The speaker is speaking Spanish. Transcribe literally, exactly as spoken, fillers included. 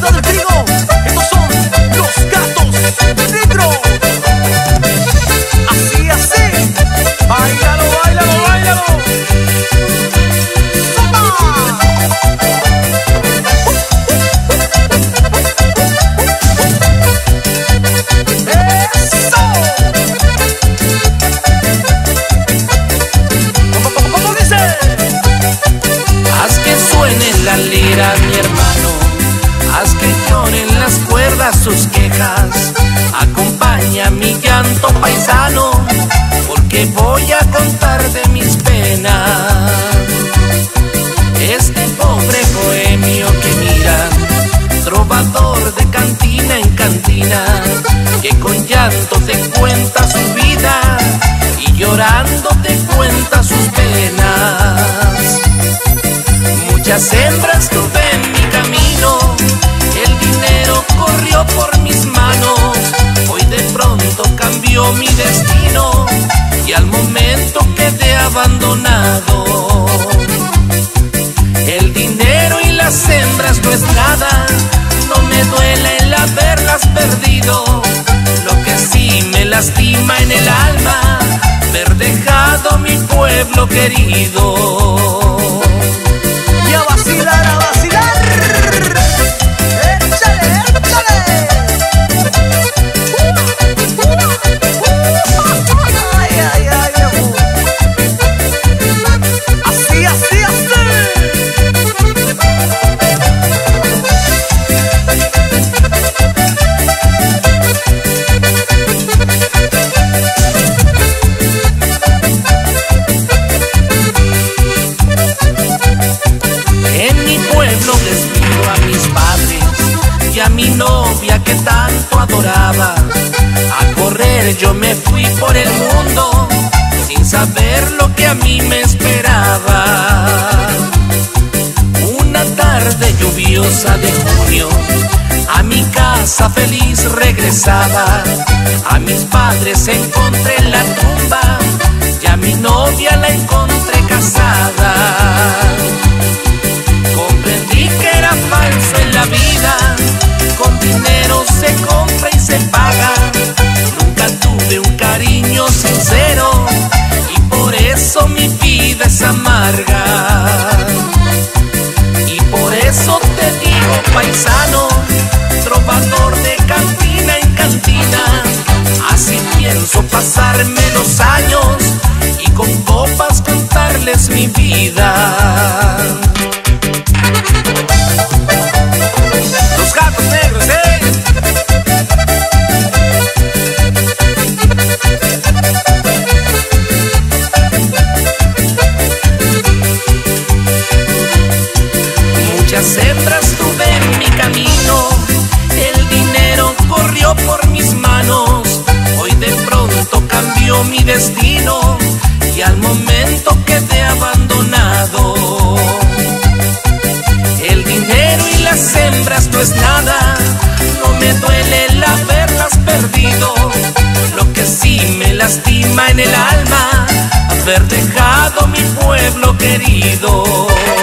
ciudad del trigo. Estos son los gatos negros. Así, así. Báilalo, báilalo, báilalo. La lira, mi hermano, haz que lloren las cuerdas sus quejas. Acompaña mi llanto, paisano, porque voy a contar de mis penas. Este pobre bohemio que mira, trovador de cantina en cantina, que con llanto te cuenta su vida y llorando te cuenta sus penas. Muchas hembras tuve en mi camino, el dinero corrió por mis manos. Hoy de pronto cambió mi destino y al momento quedé abandonado. El dinero y las hembras no es nada, no me duele el haberlas perdido. Lo que sí me lastima en el alma, ver dejado mi pueblo querido. Y a vacilar, a vacilar. Échale, échale. Ay, ay, ay, así, así, así. Despido a mis padres y a mi novia que tanto adoraba. A correr yo me fui por el mundo sin saber lo que a mí me esperaba. Una tarde lluviosa de junio a mi casa feliz regresaba. A mis padres encontré en la tumba y a mi novia la encontré casada. Comprendí que era falso en la vida, con dinero se compra y se paga. Nunca tuve un cariño sincero y por eso mi vida es amarga. Y por eso te digo, paisano, trovador de cantina en cantina, así pienso pasarme los años y con copas contarles mi vida. Los gatos negros, ¿eh? Muchas hembras tuve en mi camino, el dinero corrió por mis manos. Hoy de pronto cambió mi destino y al momento quedé abandonado. El dinero y las hembras no es nada, no me duele el haberlas perdido. Lo que sí me lastima en el alma, haber dejado mi pueblo querido.